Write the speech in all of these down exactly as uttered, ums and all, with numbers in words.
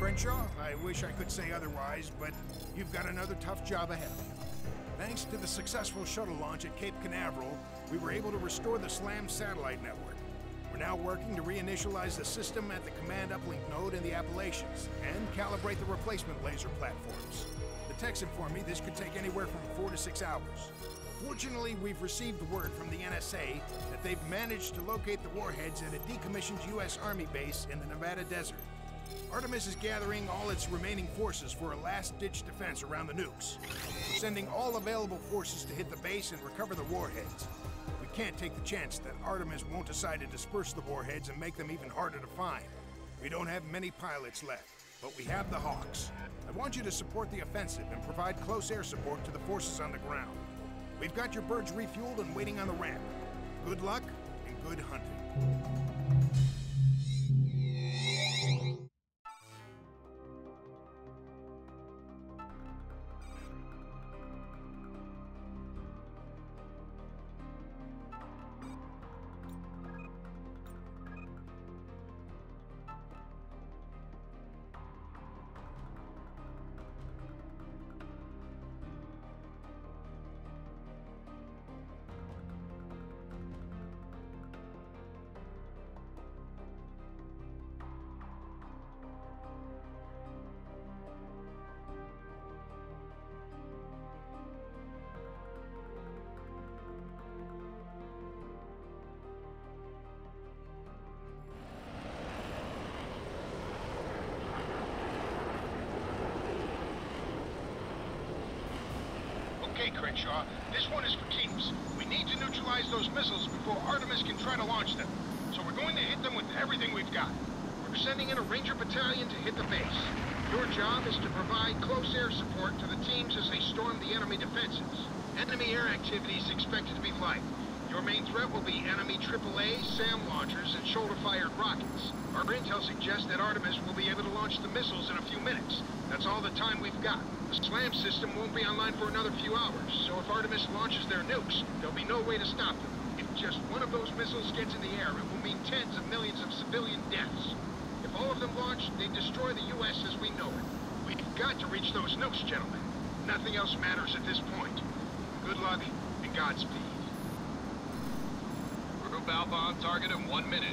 Crenshaw. I wish I could say otherwise, but you've got another tough job ahead of you. Thanks to the successful shuttle launch at Cape Canaveral, we were able to restore the SLAM satellite network. We're now working to reinitialize the system at the command uplink node in the Appalachians and calibrate the replacement laser platforms. The techs inform me this could take anywhere from four to six hours. Fortunately, we've received word from the N S A that they've managed to locate the warheads at a decommissioned U S Army base in the Nevada desert. Artemis is gathering all its remaining forces for a last-ditch defense around the nukes. We're sending all available forces to hit the base and recover the warheads. We can't take the chance that Artemis won't decide to disperse the warheads and make them even harder to find. We don't have many pilots left, but we have the Hawks. I want you to support the offensive and provide close air support to the forces on the ground. We've got your birds refueled and waiting on the ramp. Good luck and good hunting. Okay, Crenshaw, this one is for keeps. We need to neutralize those missiles before Artemis can try to launch them. So we're going to hit them with everything we've got. We're sending in a Ranger battalion to hit the base. Your job is to provide close air support to the teams as they storm the enemy defenses. Enemy air activity is expected to be light. Your main threat will be enemy triple A, SAM launchers, and shoulder-fired rockets. Our intel suggests that Artemis will be able to launch the missiles in a few minutes. That's all the time we've got. The SLAM system won't be online for another few hours, so if Artemis launches their nukes, there'll be no way to stop them. If just one of those missiles gets in the air, it will mean tens of millions of civilian deaths. If all of them launch, they destroy the U S as we know it. We've got to reach those nukes, gentlemen. Nothing else matters at this point. Good luck, and Godspeed. Group Alpha on target in one minute.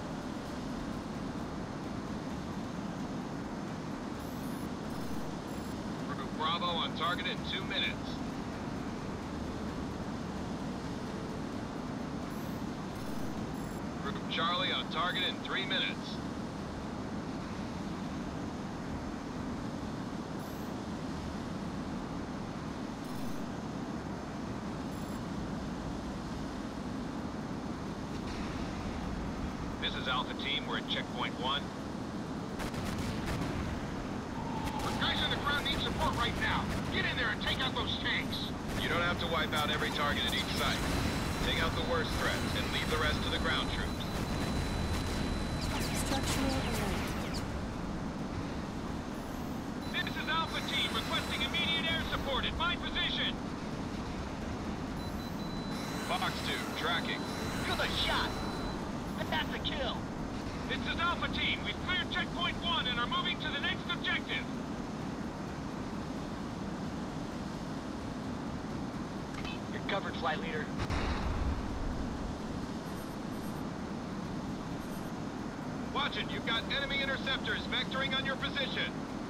Group Bravo on target in two minutes. Group Charlie on target in three minutes. This is Alpha Team, we're at checkpoint one. The guys on the ground need support right now. Get in there and take out those tanks. You don't have to wipe out every target at each site. Take out the worst threats and leave the rest to the ground troops. Structural alert. This is Alpha Team requesting immediate air support at my position. Fox two, tracking. Good shot. That's a kill. This is Alpha Team. We've cleared checkpoint one and are moving to the next objective. You're covered, flight leader. Watch it. You've got enemy interceptors vectoring on your position.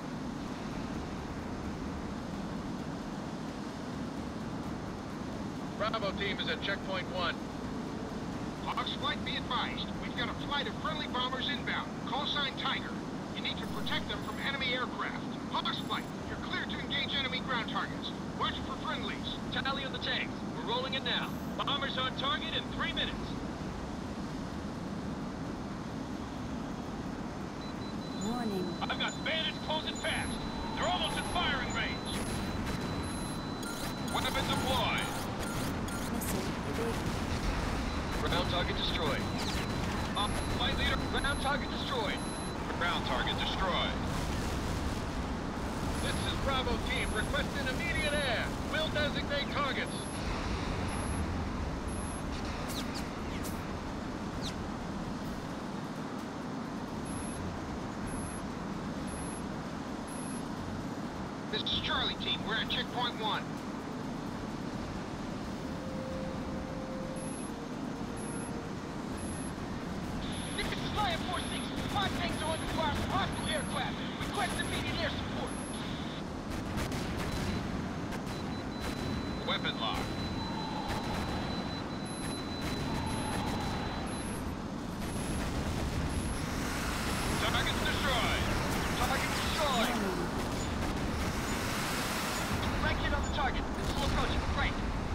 Bravo Team is at checkpoint one. Hawks flight, be advised. We've got a flight of friendly bombers inbound. Call sign Tiger. You need to protect them from enemy aircraft. Hawks flight, you're cleared to engage enemy ground targets. Watch for friendlies. Tally on the tanks. We're rolling in now. Bombers on target in three minutes. Warning. I've got bandits closing fast. They're almost at firing range. Weapon deployed. Missile evaded. Ground target destroyed. Up, flight leader. Ground target destroyed. Ground target destroyed. This is Bravo Team requesting immediate air. We'll designate targets. team. We're at checkpoint one. This is Flyer four six. Five tanks are under fire from hostile aircraft. Request immediate air support. Weapon lock. Target destroyed. Target destroyed. Right hit on the target. Missile approaching. Right.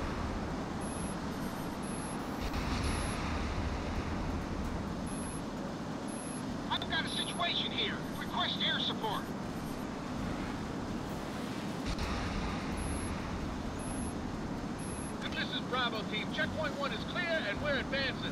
I've got a situation here. Request air support. This is Bravo team. Checkpoint one is clear and we're advancing.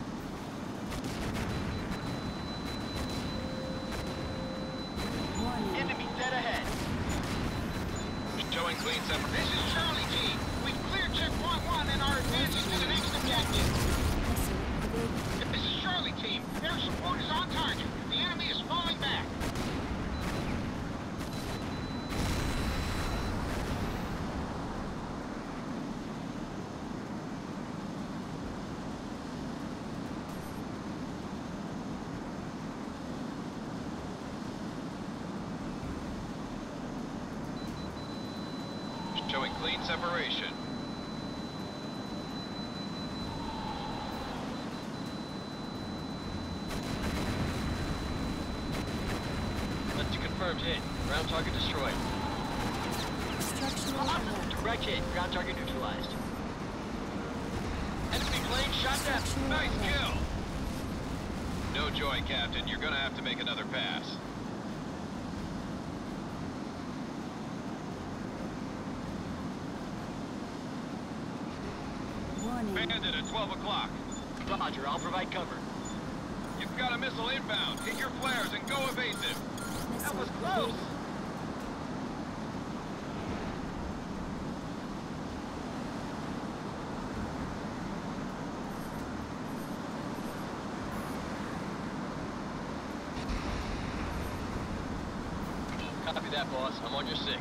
Warning. Enemy dead ahead. Showing clean separation. This is Charlie team. We've cleared checkpoint one and are advancing to the next objective. Missile evaded. This is Charlie team. Air support is on target. The enemy is falling back. Showing clean separation. Let's confirmed hit. Ground target destroyed. Structural alert. Direct hit. Ground target neutralized. Enemy plane shot down. Structural Nice alert. kill. No joy, Captain. You're gonna have to make another pass. Warning. Bandit at twelve o'clock. Roger, I'll provide cover. You've got a missile inbound. Hit your flares and go evasive. That Missile was close. evaded. Copy that, boss. I'm on your six.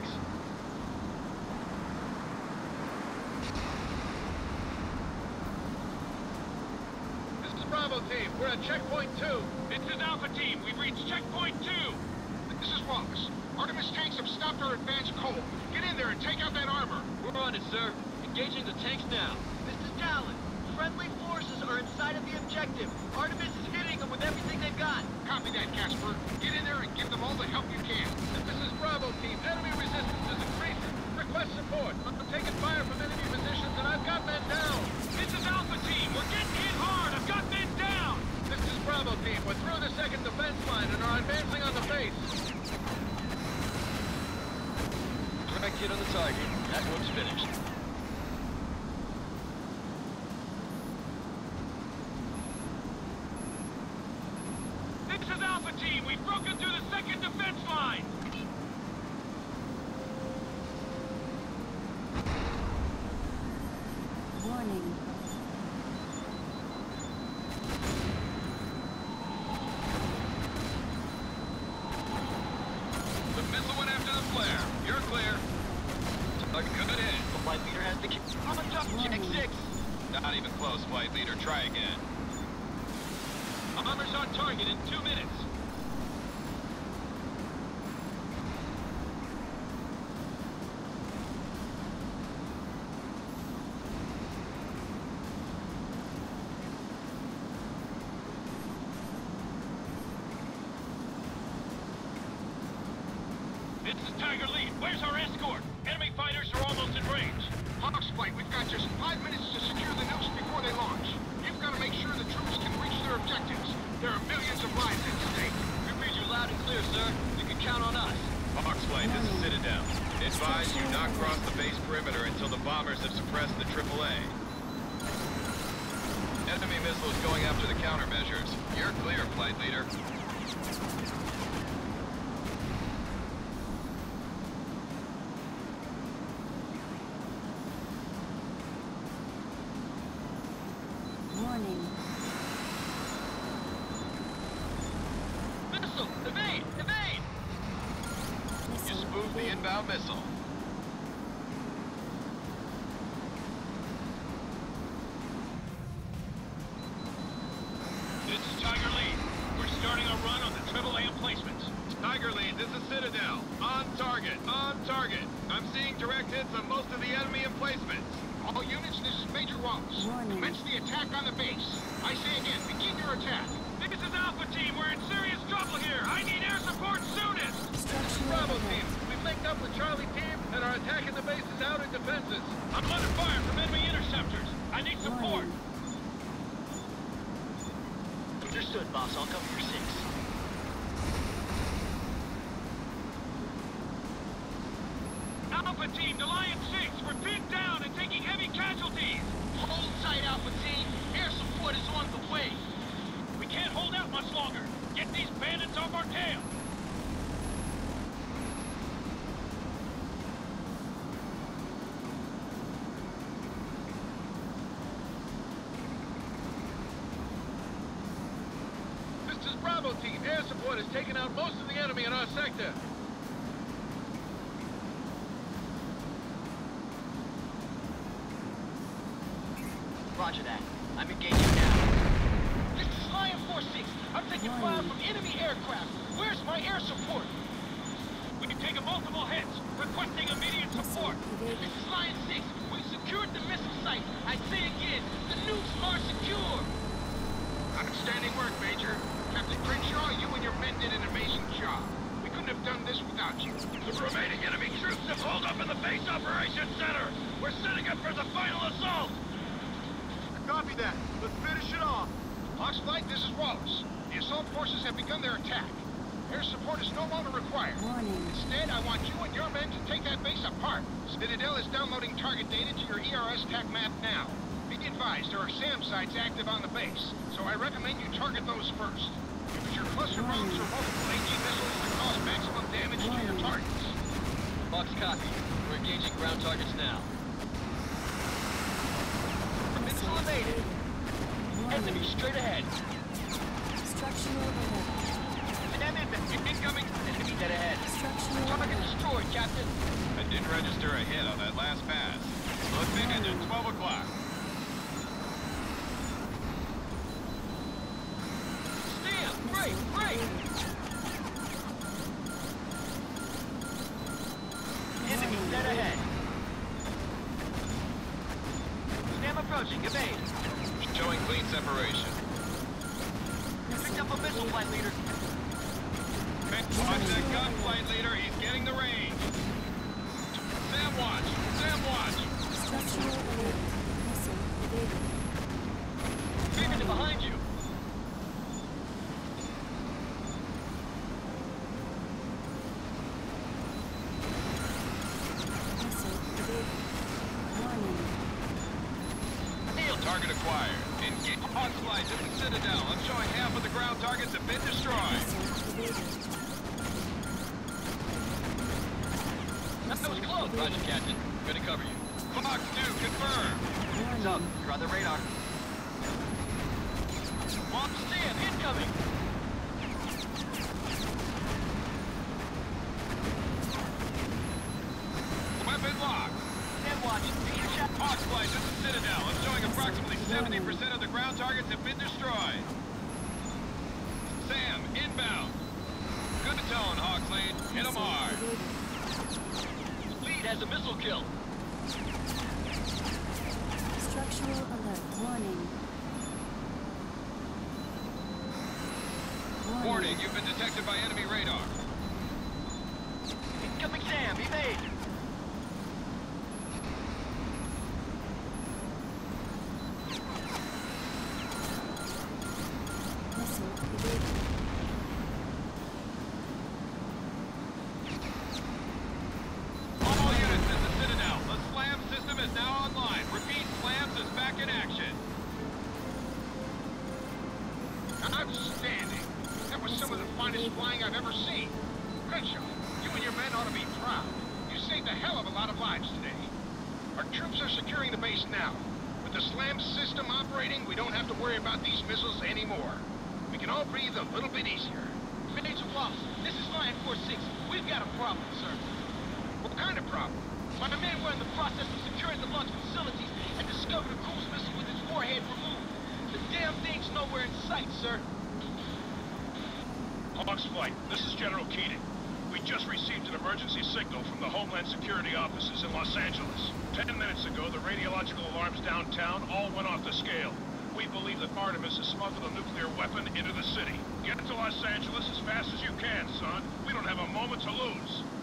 This is Bravo team. We're at checkpoint two. This is Alpha team. We've reached checkpoint two. This is Wallace. Artemis tanks have stopped our advance coal. Get in there and take out that armor. We're on it, sir. Engaging the tanks now. This is Javelin. Friendly forces are inside of the objective. Artemis is hitting them with everything they've got. Copy that, Casper. Get in there and give them all the help you can. This is Bravo team. Enemy resistance is increasing. Request support. I'm taking fire from enemy positions and I've got men down. This is Alpha team. We're getting hit hard. I've got men down. This is Bravo team. We're through the second defense line and are advancing on the base. Direct hit on the target. That one's finished. This is Alpha team. We've broken through the second defense line. Warning. The missile went after the flare. You're clear. Target good hit. The flight leader has the kill. I'm on top. Check six. Not even close, flight leader. Try again. Bomber's on target in two minutes. This is Tiger Lead. Where's our escort? Enemy fighters are almost in range. Hawks flight, we've got just five minutes to secure the nukes before they launch. You've got to make sure the troops can reach their objectives. There are millions of lives at stake. We read you loud and clear, sir. You can count on us. Hawks flight, this is Citadel. Advise you not cross the base perimeter until the bombers have suppressed the triple A. Enemy missiles going after the countermeasures. You're clear, flight leader. Warning. Missile! Evade! Evade! You Missile spoofed the evaded. inbound missile. starting a run on the triple A emplacements. Tiger Lead, this is Citadel. On target, on target. I'm seeing direct hits on most of the enemy emplacements. All units, this is Major Wallace. Warning. Commence the attack on the base. I say again, begin your attack. This is Alpha Team. We're in serious trouble here. I need air support soonest. Structural Bravo alert. Team, we've linked up with Charlie Team and are attacking the base's outer defenses. I'm under fire from enemy interceptors. I need support. Warning. Understood, boss. I'll cover your six. Alpha Team, to Lion six. We're pinned down and taking heavy casualties. Hold tight, Alpha Team. Air support is on the way. We can't hold out much longer. Get these bandits off our tail. This is Bravo Team. Air support has taken out most of the enemy in our sector. Roger that. I'm engaging now. This is Lion four six. I'm taking fire from enemy aircraft. Where's my air support? We've taken multiple hits. Requesting immediate support. This is Lion six. We've secured the missile site. I say again, the nukes are secure. Outstanding work, Major. Captain Crenshaw, you and your men did an amazing job. We couldn't have done this without you. The remaining enemy troops have holed up in the base operations center. We're setting up for the final assault. Copy that. Let's finish it off. Hawks Flight, this is Wallace. The assault forces have begun their attack. Air support is no longer required. Warning. Instead, I want you and your men to take that base apart. Citadel is downloading target data to your E R S TAC map now. Be advised, there are SAM sites active on the base, so I recommend you target those first. Use your cluster bombs or multiple A T missiles to cause maximum damage to your targets. Box copy. We're engaging ground targets now. Missile evaded. Enemy straight ahead. Structural alert. Enemy incoming. Enemy dead ahead. Structural Target alert. destroyed, Captain. I didn't register a hit on that last pass. Let's begin at twelve o'clock. Stand! Break! Break! Enemy dead ahead. Stam approaching. Evade. Showing clean separation. Picked up a missile, flight leader. Watch that gunfight leader. He's getting the range. Sam watch. Sam watch. Structural alert. Missile evaded. Beacon behind you. Missile evaded. Warning. Nailed. Target acquired. Engage. Hawk Flight, this is Citadel. I'm showing half of the ground targets have been destroyed. Missile evaded. That was close. Roger, Captain. Gonna cover you. Fox two, confirm. Heads up. You're on the radar. Bomb stand. Incoming. Weapon locked. Stand watch. Beacon check. Hawk Flight, this is Citadel. I'm showing approximately seventy percent of the ground targets have been destroyed. Sam, inbound. Good tone, Hawkslane. Hit them hard. Lead has a missile kill. Structural alert. Warning. Warning, you've been detected by enemy radar. Incoming Sam. Evade. Missile evaded. All units, this is Citadel. The SLAM system is now online. Repeat, SLAMs is back in action. Outstanding. That was some of the finest flying I've ever seen. Crenshaw, you and your men ought to be proud. You saved a hell of a lot of lives today. Our troops are securing the base now. With the SLAM system operating, we don't have to worry about these missiles anymore. We can all breathe a little bit easier. Major Wallace, this is Lion four six. We've got a problem, sir. What kind of problem? My men were in the process of securing the launch facilities and discovered a cruise missile with its warhead removed. The damn thing's nowhere in sight, sir. General Keating. We just received an emergency signal from the Homeland Security offices in Los Angeles. Ten minutes ago, the radiological alarms downtown all went off the scale. We believe that Artemis has smuggled a nuclear weapon into the city. Get to Los Angeles as fast as you can, son. We don't have a moment to lose.